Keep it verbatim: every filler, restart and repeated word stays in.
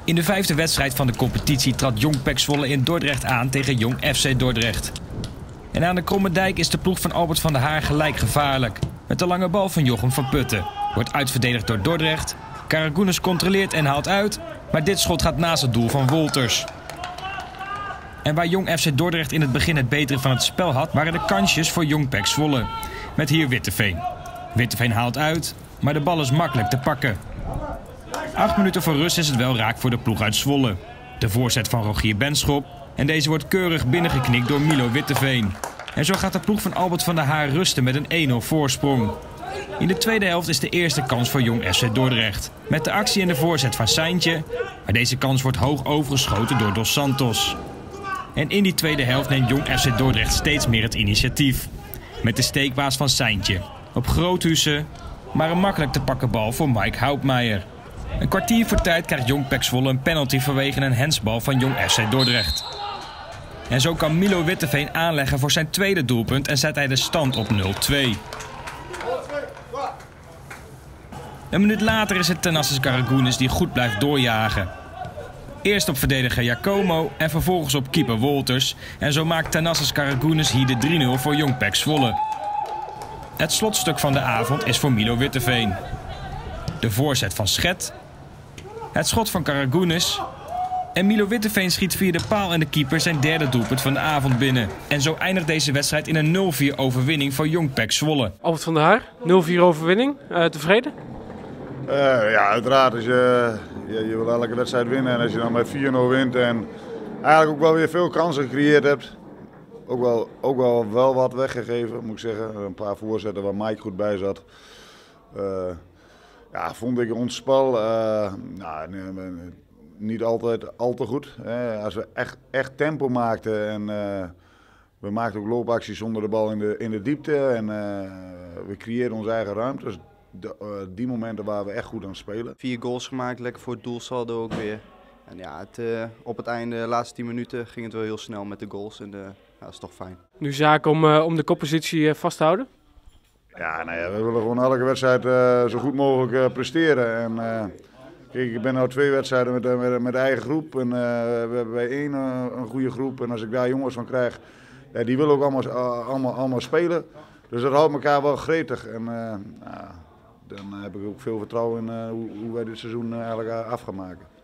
In de vijfde wedstrijd van de competitie trad Jong P E C Zwolle in Dordrecht aan tegen Jong F C Dordrecht. En aan de Kromme Dijk is de ploeg van Albert van der Haar gelijk gevaarlijk. Met de lange bal van Jochem van Putten. Wordt uitverdedigd door Dordrecht. Karagounis controleert en haalt uit. Maar dit schot gaat naast het doel van Wolters. En waar Jong F C Dordrecht in het begin het betere van het spel had, waren de kansjes voor Jong P E C Zwolle. Met hier Witteveen. Witteveen haalt uit, maar de bal is makkelijk te pakken. Acht minuten voor rust is het wel raak voor de ploeg uit Zwolle. De voorzet van Rogier Benschop en deze wordt keurig binnengeknikt door Milo Witteveen. En zo gaat de ploeg van Albert van der Haar rusten met een één nul voorsprong. In de tweede helft is de eerste kans voor Jong F C Dordrecht. Met de actie en de voorzet van Seintje. Maar deze kans wordt hoog overgeschoten door Dos Santos. En in die tweede helft neemt Jong F C Dordrecht steeds meer het initiatief. Met de steekbaas van Seintje. Op Groothuizen, maar een makkelijk te pakken bal voor Mike Houtmeijer. Een kwartier voor tijd krijgt Jong P E C Zwolle een penalty vanwege een handsbal van Jong F C Dordrecht. En zo kan Milo Witteveen aanleggen voor zijn tweede doelpunt en zet hij de stand op nul twee. Een minuut later is het Thanasis Karagounis die goed blijft doorjagen. Eerst op verdediger Jacomo en vervolgens op keeper Wolters. En zo maakt Thanasis Karagounis hier de drie nul voor Jong P E C Zwolle. Het slotstuk van de avond is voor Milo Witteveen. De voorzet van Schet. Het schot van Karagounis. En Milo Witteveen schiet via de paal en de keeper zijn derde doelpunt van de avond binnen. En zo eindigt deze wedstrijd in een nul vier overwinning voor Jong P E C Zwolle. Albert van der Haar, nul vier overwinning. Uh, tevreden? Uh, ja, uiteraard. Dus, uh, je, je wil elke wedstrijd winnen. En als je dan met vier nul wint en eigenlijk ook wel weer veel kansen gecreëerd hebt. Ook wel, ook wel, wel wat weggegeven, moet ik zeggen. Een paar voorzetten waar Mike goed bij zat. Uh, ja, vond ik ons spel uh, nou, niet altijd al te goed. Hè. Als we echt, echt tempo maakten en uh, we maakten ook loopacties zonder de bal in de, in de diepte. En uh, we creëerden onze eigen ruimte. Dus de, uh, die momenten waren we echt goed aan het spelen. Vier goals gemaakt, lekker voor het doelsaldo ook weer. En ja, het, uh, op het einde, de laatste tien minuten, ging het wel heel snel met de goals. En uh, ja, dat is toch fijn. Nu zaak om, uh, om de koppositie uh, vast te houden? Ja, nou ja, we willen gewoon elke wedstrijd uh, zo goed mogelijk uh, presteren. En, uh, kijk, ik ben nu twee wedstrijden met, uh, met, met eigen groep. En, uh, we hebben bij één uh, een goede groep. En als ik daar jongens van krijg, ja, die willen ook allemaal, uh, allemaal, allemaal spelen. Dus dat houdt elkaar wel gretig. En uh, uh, dan heb ik ook veel vertrouwen in uh, hoe, hoe wij dit seizoen uh, eigenlijk af gaan maken.